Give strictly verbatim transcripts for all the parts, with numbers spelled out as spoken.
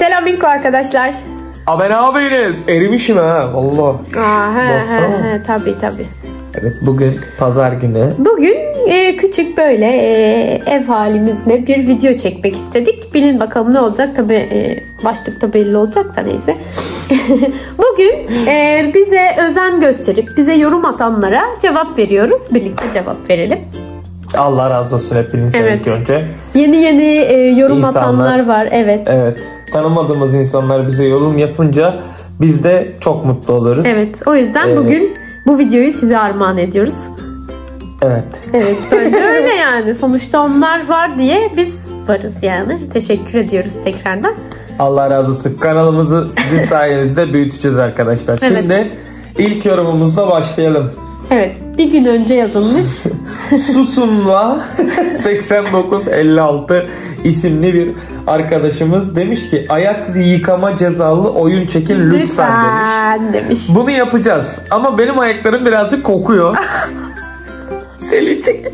Selamünaleyküm arkadaşlar. Abi ne yapıyorsunuz? Erimişim ha valla. Aa, he, he, he, tabii tabii. Evet, bugün pazar günü. Bugün e, küçük böyle e, ev halimizle bir video çekmek istedik. Bilin bakalım ne olacak. Tabii e, başlıkta belli olacak da neyse. Bugün e, bize özen gösterip bize yorum atanlara cevap veriyoruz. Birlikte cevap verelim. Allah razı olsun hepinizden Evet. ilk önce. Yeni yeni e, yorum İnsanlar. atanlar var. Evet. Evet. Tanımadığımız insanlar bize yorum yapınca biz de çok mutlu oluruz. Evet. O yüzden Ee, bugün bu videoyu size armağan ediyoruz. Evet. Evet, böyle öyle yani. Sonuçta onlar var diye biz varız yani. Teşekkür ediyoruz tekrardan. Allah razı olsun. Kanalımızı sizin sayenizde büyüteceğiz arkadaşlar. Evet. Şimdi ilk yorumumuzla başlayalım. Evet, bir gün önce yazılmış. Susumla seksen dokuz elli altı isimli bir arkadaşımız demiş ki ayak yıkama cezalı oyun çekin lütfen, Lütfen demiş. demiş. Bunu yapacağız ama benim ayaklarım birazcık kokuyor. Selin çek.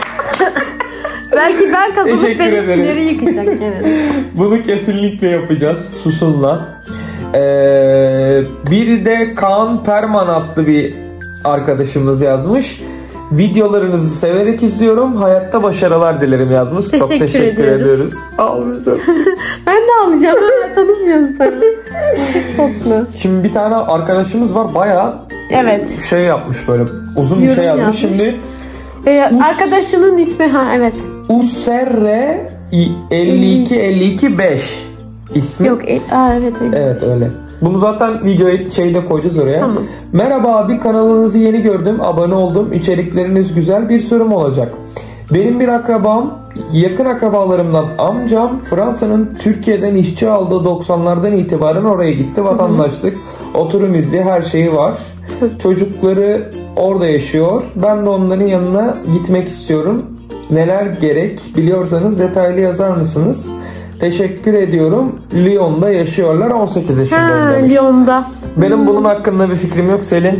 Belki ben kazanıp Teşekkür benimkileri ederim. yıkacak. Evet. Bunu kesinlikle yapacağız Susumla. Ee, bir de Kaan Perman adlı bir arkadaşımız yazmış. Videolarınızı severek izliyorum. Hayatta başarılar dilerim yazmış. Teşekkür Çok teşekkür ediyoruz. ediyoruz. Ağlayacağım. Ben de alacağım. Ben tanımıyoruz seni. Çok tatlı. Şimdi bir tane arkadaşımız var. Bayağı Evet. şey yapmış böyle. Uzun bir Yorum şey yazmış. yazmış. Şimdi Ee, Us- arkadaşının ismi ha evet. U S R elli iki elli iki beş ismi. Yok. E, aa, evet öyle. Evet öyle. Bunu zaten videoyu şeyde koyacağız oraya. Tamam. Merhaba abi, kanalınızı yeni gördüm. Abone oldum. İçerikleriniz güzel. Bir sorum olacak. Benim bir akrabam, yakın akrabalarımdan amcam Fransa'nın Türkiye'den işçi aldığı doksanlardan itibaren oraya gitti. Vatandaşlık, oturum izni, her şeyi var. Çocukları orada yaşıyor. Ben de onların yanına gitmek istiyorum. Neler gerek biliyorsanız detaylı yazar mısınız? Teşekkür ediyorum. Lyon'da yaşıyorlar. on sekiz yaşındayım Ha, demiş. Lyon'da. Benim bunun hakkında bir fikrim yok Selin.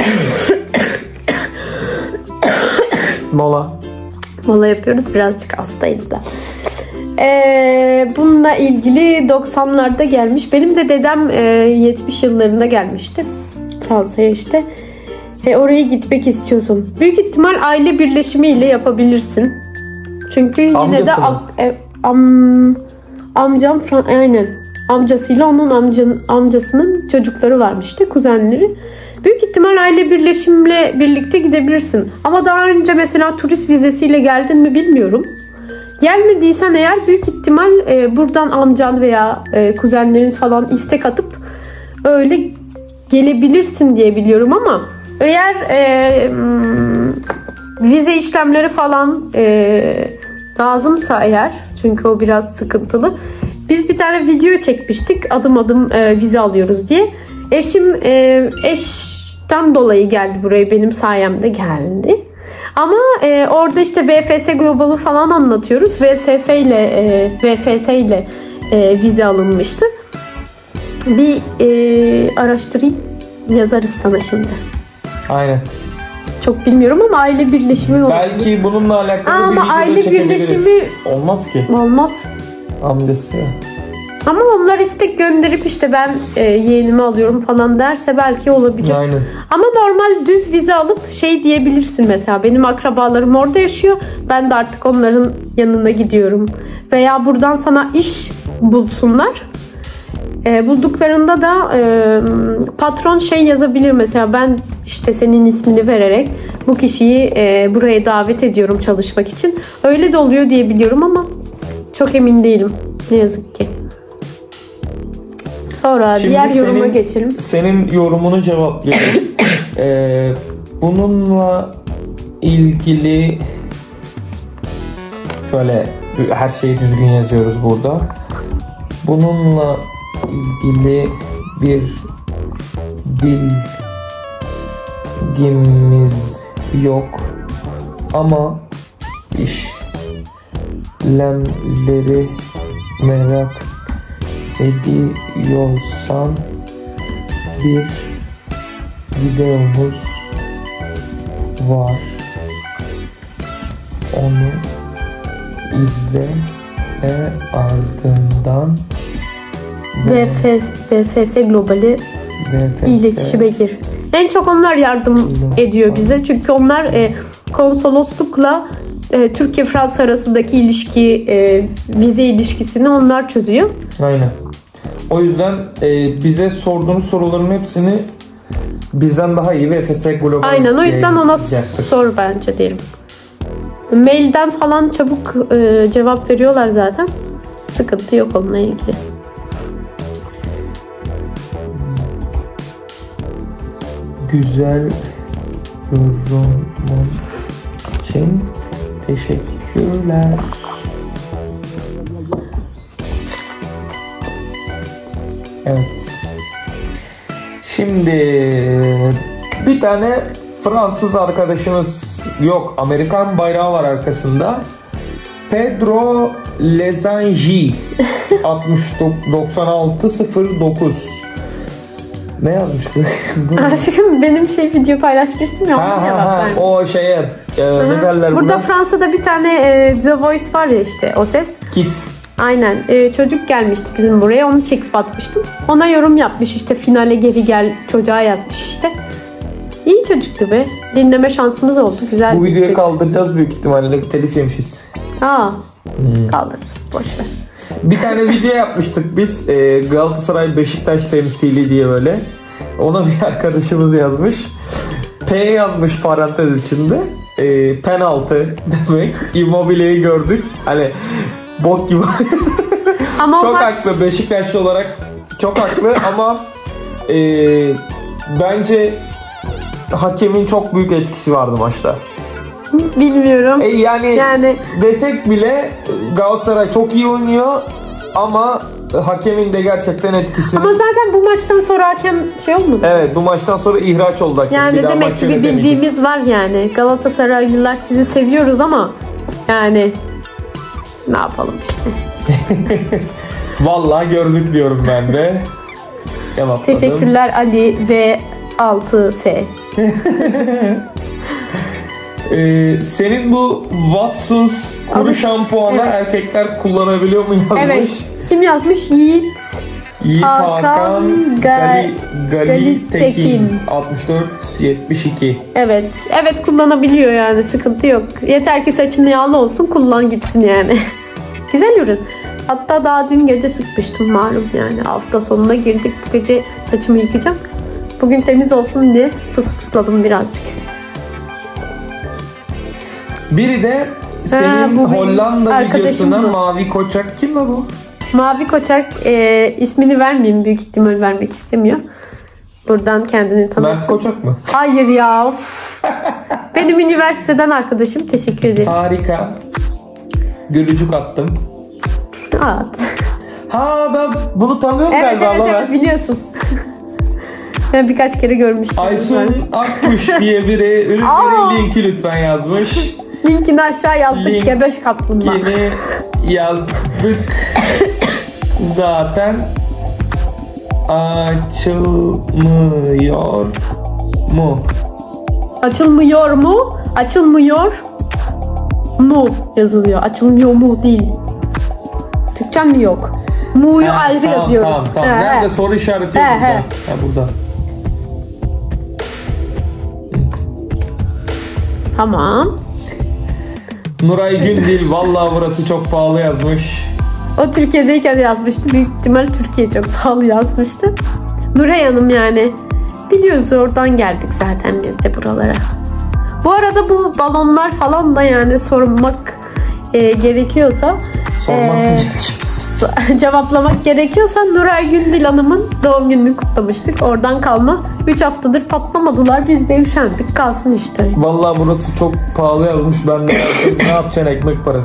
Mola. Mola yapıyoruz. Birazcık hastayız da. Ee, bununla ilgili doksanlarda gelmiş. Benim de dedem e, yetmiş yıllarında gelmişti. Fransa'ya işte. E, oraya gitmek istiyorsun. Büyük ihtimal aile birleşimiyle yapabilirsin. Çünkü yine Amcası de mı? am, e, am, amcam Fran- aynen amcasıyla onun amcanın, amcasının çocukları varmıştı. Kuzenleri. Büyük ihtimal aile birleşimle birlikte gidebilirsin. Ama daha önce mesela turist vizesiyle geldin mi bilmiyorum. Gelmediysen eğer büyük ihtimal e, buradan amcan veya e, kuzenlerin falan istek atıp öyle gelebilirsin diye biliyorum ama eğer e, hmm, vize işlemleri falan e, lazımsa eğer, çünkü o biraz sıkıntılı. Biz bir tane video çekmiştik adım adım e, vize alıyoruz diye. Eşim e, eşten dolayı geldi buraya, benim sayemde geldi. Ama e, orada işte V F S Global'ı falan anlatıyoruz. V S F ile e, V F S ile e, vize alınmıştı. Bir e, araştırayım, yazarız sana şimdi. Aynen. Çok bilmiyorum ama aile birleşimi olur. Belki bununla alakalı Ama bir video aile çekebiliriz. birleşimi- Olmaz ki. Olmaz. Amcası ya. Ama onlar istek gönderip işte ben e, yeğenimi alıyorum falan derse belki olabilir. Aynen. Ama normal düz vize alıp şey diyebilirsin mesela, benim akrabalarım orada yaşıyor, ben de artık onların yanına gidiyorum. Veya buradan sana iş bulsunlar. E, bulduklarında da e, patron şey yazabilir mesela, ben işte senin ismini vererek bu kişiyi e, buraya davet ediyorum çalışmak için. Öyle de oluyor diye biliyorum ama çok emin değilim ne yazık ki. Sonra Şimdi diğer yoruma senin- geçelim. Senin yorumunu cevaplayalım. ee, bununla ilgili şöyle her şeyi düzgün yazıyoruz burada. Bununla ilgili bir bilgimiz yok ama işlemleri merak ediyorsan bir videomuz var. Onu izle ve ardından V F S Global'i V F S iletişime gir. En çok onlar yardım ediyor bize. Çünkü onlar e, konsoloslukla e, Türkiye-Fransa arasındaki ilişki, e, vize ilişkisini onlar çözüyor. Aynen. O yüzden e, bize sorduğunuz soruların hepsini bizden daha iyi V F S Global. Aynen, o yüzden ona yapacaktır. Sor bence derim. Mailden falan çabuk e, cevap veriyorlar zaten. Sıkıntı yok onunla ilgili. Güzel yorumun için teşekkürler. Evet. Şimdi bir tane Fransız arkadaşımız yok. Amerikan bayrağı var arkasında. Pedro Lezanji altmış doksan altı sıfır dokuz. Ne yazmış bu? Aşkım benim şey video paylaşmıştım ya, ona cevap ha, vermiş. O şeye e, ne derler burada? Fransa'da bir tane e, The Voice var ya, işte o ses. Kids. Aynen. E, çocuk gelmişti bizim buraya. Onu çekip atmıştım. Ona yorum yapmış işte, finale geri gel çocuğa yazmış işte. İyi çocuktu be. Dinleme şansımız oldu. Güzel. Bu videoyu kaldıracağız büyük ihtimalle. Telif yemişiz. Aa. Hmm. Kaldırırız. Boşver. Bir tane video yapmıştık biz. E, Galatasaray Beşiktaş temsili diye böyle. Ona bir arkadaşımız yazmış. P yazmış parantez içinde. E, penaltı demek. Immobile'yi gördük. Hani bok gibi. Ama çok maç... haklı. Beşiktaşlı olarak çok haklı ama e, bence hakemin çok büyük etkisi vardı maçta. Bilmiyorum. E yani, yani desek bile Galatasaray çok iyi oynuyor ama hakemin de gerçekten etkisi. Ama zaten bu maçtan sonra hakem şey olmadı. Evet, bu maçtan sonra ihraç oldu hakem. Yani bir demek ki bir bildiğimiz var yani. Galatasaraylılar sizi seviyoruz ama yani ne yapalım işte. Vallahi gördük diyorum ben de. Cevapladım. Teşekkürler Ali ve altı S. Ee, senin bu Watsons kuru şampuanı evet. Erkekler kullanabiliyor mu yazmış? Evet. Kim yazmış? Yiğit Yiğit Hakan, Hakan Gali, Gali, Gali Tekin, Tekin altmış dört yetmiş iki. Evet. Evet, kullanabiliyor yani, sıkıntı yok. Yeter ki saçın yağlı olsun, kullan gitsin yani. Güzel ürün. Hatta daha dün gece sıkmıştım malum yani. Hafta sonuna girdik. Bu gece saçımı yıkayacağım. Bugün temiz olsun diye fıs fısladım birazcık. Biri de senin ha, Hollanda videosuna Mavi Koçak. Kim la bu? Mavi Koçak e, ismini vermeyeyim, büyük ihtimal vermek istemiyor. Buradan kendini tanırsın. Mert Koçak mı? Hayır ya. Of. Benim üniversiteden arkadaşım. Teşekkür ederim. Harika. Gülücük attım. At. Ha, ben bunu tanıyorum evet, galiba. Evet evet evet biliyorsun. Ben birkaç kere görmüştüm. Aysun Akkuş diye biri ürünlerin linki lütfen yazmış. Linkini aşağı yazdık. Link, gebeş kaplumbağa. Linkini yazdık. Zaten açılmıyor mu? Açılmıyor mu? Açılmıyor mu yazılıyor. Açılmıyor mu değil. Türkçen mi yok? Mu'yu he, ayrı tamam, yazıyoruz. Tamam tamam. He, nerede he. Soru işareti yok he, burada. He. Ha, burada. Tamam. Nuray Gündil vallahi burası çok pahalı yazmış. O Türkiye'deyken yazmıştı. Büyük ihtimal Türkiye çok pahalı yazmıştı. Nuray Hanım yani. Biliyoruz, oradan geldik zaten biz de buralara. Bu arada bu balonlar falan da yani sormak e, gerekiyorsa sormak e, cevaplamak gerekiyorsa Nuray Gündil Hanım'ın doğum gününü kutlamıştık. Oradan kalma. üç haftadır patlamadılar. Biz de üşendik. Kalsın işte. Vallahi burası çok pahalı yazmış. Ben de ne yapacaksın ekmek parası.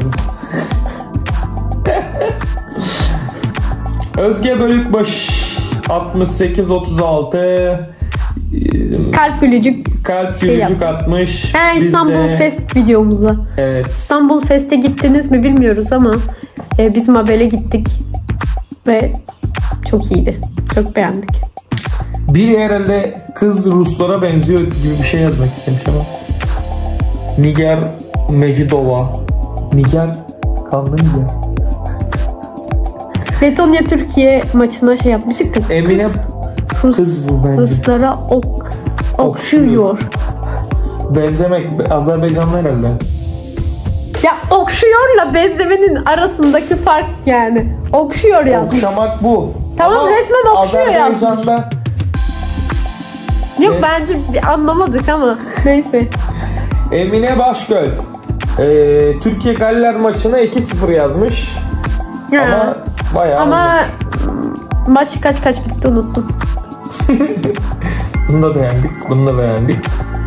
Özge Bölükbaş altmış sekiz otuz altı kalp gülücük kalp şey gülücük yapmış. atmış. He, İstanbul de... Fest videomuza. Evet. İstanbul Fest'e gittiniz mi bilmiyoruz ama e, biz Mabel'e gittik ve çok iyiydi. Çok beğendik. Biri herhalde kız Ruslara benziyor gibi bir şey yazmak istemiş ama. Niger Mecidova. Niger kanlı Niger. Letonya Türkiye maçına şey yapmıştık da. Emine Rus, kız bu bence. Ruslara ok, okşuyor. Benzemek Azerbaycanlı herhalde. Ya okşuyorla benzemenin arasındaki fark yani. Okşuyor yazmış. Okşamak bu. Tamam, ama resmen okşuyor yazmış. Azerbaycan'da Yok ne? bence bir anlamadık ama neyse. Emine Başgöl ee, Türkiye Galler maçına iki sıfır yazmış. Ha. Ama bayağı Ama maç kaç kaç bitti unuttum. bunu da beğendik. Bunu da beğendik.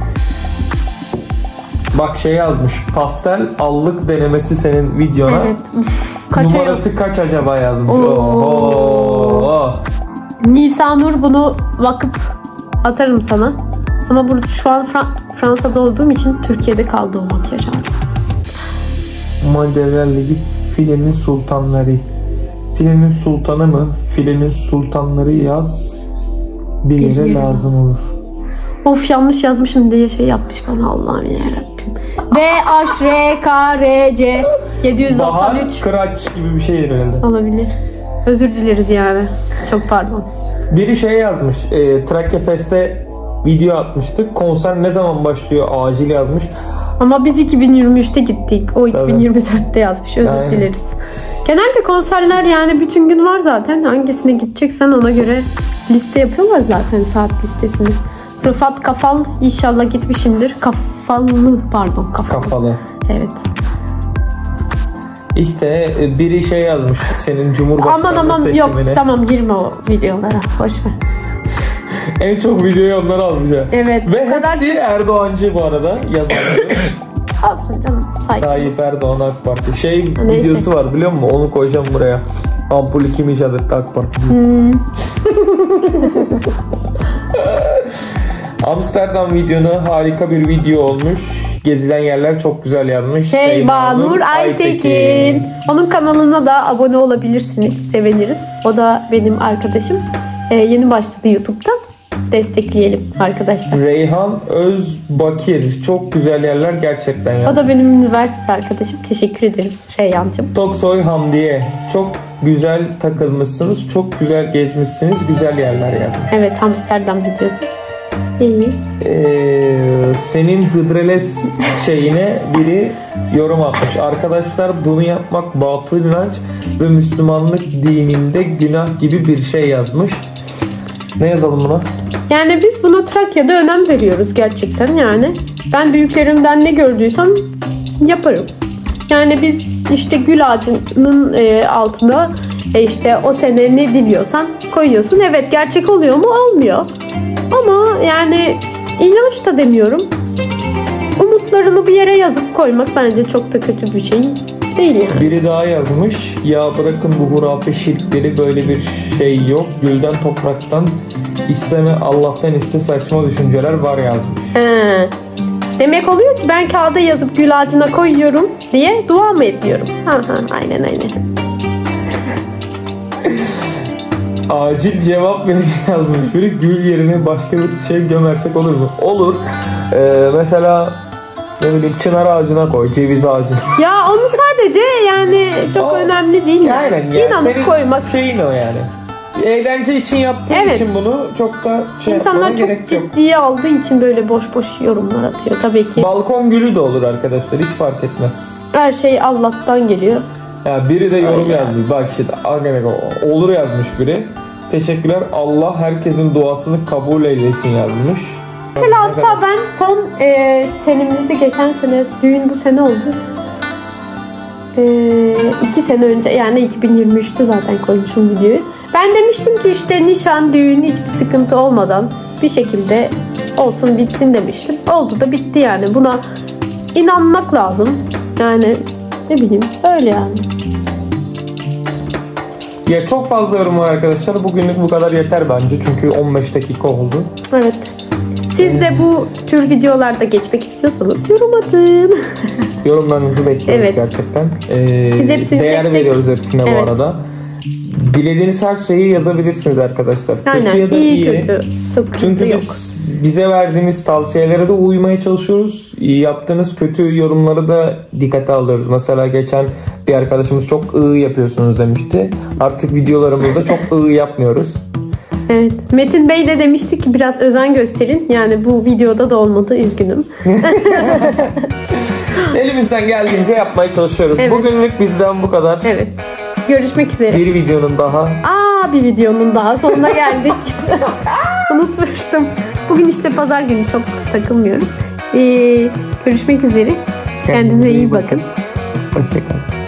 Bak şey yazmış. Pastel allık denemesi senin videona. Evet. Uf, kaça Numarası yok. kaç acaba yazmış. Oo. Oho. Nisanur bunu vakıf atarım sana. Ama burada şu an Fra- Fransa'da olduğum için Türkiye'de kaldı o makyaj abi. Modeller Ligi filenin sultanları. Filenin sultanı mı? Filenin sultanları yaz. Bir yere Bir yere. lazım olur. Of yanlış yazmışım diye şey yapmış bana Allah'ım yarabbim. B, H, R, K, R, C yedi yüz doksan üç Bahar Kıraç gibi bir şeydir herhalde. olabilir. Özür dileriz yani. Çok pardon. Biri şey yazmış. E, Trakya Fest'e video atmıştık. Konser ne zaman başlıyor? Acil yazmış. Ama biz iki bin yirmi üçte gittik. O iki bin yirmi dörtte yazmış. Özür Aynen. dileriz. Genelde konserler yani bütün gün var zaten. Hangisine gideceksen ona göre liste yapıyorlar zaten, saat listesini. Rıfat Kafal inşallah gitmişindir. Kafalı pardon kafalı. Kafalı. Evet. İşte e, biri şey yazmış. Senin Cumhurbaşkanı Aman aman seçimine. yok tamam girme o videolara. Boşver. En çok videoyu onlar almış ya. Evet. Ve o kadar hepsi Erdoğancı bu arada yazanları. olsun canım. Saygı. Tayyip Erdoğan AK Parti. Şey Neyse. videosu var biliyor musun? Onu koyacağım buraya. Ampulü kim icat etti AK Parti diye. Hmm. Amsterdam videonu harika bir video olmuş. Gezilen yerler çok güzel yazmış. Şeybanur Aytekin. Onun kanalına da abone olabilirsiniz. Seviniriz. O da benim arkadaşım. Ee, yeni başladı YouTube'da. Destekleyelim arkadaşlar. Reyhan Özbakir. Çok güzel yerler gerçekten ya. O da benim üniversite arkadaşım. Teşekkür ederiz Reyhancığım. Toksoy Hamdiye. Çok güzel takılmışsınız. Çok güzel gezmişsiniz. Güzel yerler yazmış. Evet, Amsterdam videosu. İyi. Ee, senin hıdreles şeyine biri yorum atmış. Arkadaşlar bunu yapmak batıl inanç ve Müslümanlık dininde günah gibi bir şey yazmış. Ne yazalım buna? Yani biz buna Trakya'da önem veriyoruz gerçekten yani. Ben büyüklerimden ne gördüysem yaparım. Yani biz işte gül ağacının e, altında e, işte o sene ne diliyorsan koyuyorsun. Evet, gerçek oluyor mu? Olmuyor. Ama yani inanç da demiyorum. Umutlarını bir yere yazıp koymak bence çok da kötü bir şey değil yani. Biri daha yazmış. Ya bırakın bu hurafe şirkleri, böyle bir şey yok. Gülden topraktan isteme, Allah'tan iste, saçma düşünceler var yazmış. He. Demek oluyor ki ben kağıda yazıp gül ağacına koyuyorum diye dua mı ediyorum? Ha ha, aynen aynen. Acil cevap verin yazmış biri. Gül yerine başka bir şey gömersek olur mu? Olur. Ee, mesela ne bileyim çınar ağacına koy, ceviz ağacına. Ya onu sadece yani çok O- önemli değil. Aynen ya. İnanıp Senin koymak. şeyin o yani. Eğlence için yaptığın Evet. için bunu çok da şey İnsanlar yapmana çok gerek yok. ciddiye aldığı için böyle boş boş yorumlar atıyor tabii ki. Balkon gülü de olur arkadaşlar, hiç fark etmez. Her şey Allah'tan geliyor. Ya biri de yorum Aynen. yazmış. Bak işte olur yazmış biri. Teşekkürler. Allah herkesin duasını kabul eylesin yazmış. Mesela Ne hatta kadar- ben son e, senemizde geçen sene, düğün bu sene oldu. E, iki sene önce yani iki bin yirmi üçte zaten koymuşum videoyu. Ben demiştim ki işte nişan, düğün hiçbir sıkıntı olmadan bir şekilde olsun bitsin demiştim. Oldu da bitti yani. Buna inanmak lazım. Yani ne bileyim öyle yani. Ya çok fazla yorum var arkadaşlar. Bugünlük bu kadar yeter bence. Çünkü on beş dakika oldu. Evet. Siz de bu tür videolarda geçmek istiyorsanız yorum atın. Yorumlarınızı bekliyoruz Evet. gerçekten. Ee, Biz hepsini değer tek tek- veriyoruz hepsine Evet. bu arada. Dilediğiniz her şeyi yazabilirsiniz arkadaşlar. Aynen. Kötü ya da iyi, iyi. kötü. Sıkıntı Çünkü yok. biz bize verdiğiniz tavsiyelere de uymaya çalışıyoruz. Yaptığınız kötü yorumları da dikkate alıyoruz. Mesela geçen bir arkadaşımız çok ıı yapıyorsunuz demişti. Artık videolarımızda çok ıı yapmıyoruz. Evet. Metin Bey de demişti ki biraz özen gösterin. Yani bu videoda da olmadı. Üzgünüm. Elimizden geldiğince yapmaya çalışıyoruz. Evet. Bugünlük bizden bu kadar. Evet. Görüşmek üzere. Bir videonun daha. Aa bir videonun daha sonuna geldik. Unutmuştum. Bugün işte pazar günü çok takılmıyoruz. Ee, görüşmek üzere. Kendinize iyi bakın. Hoşçakalın.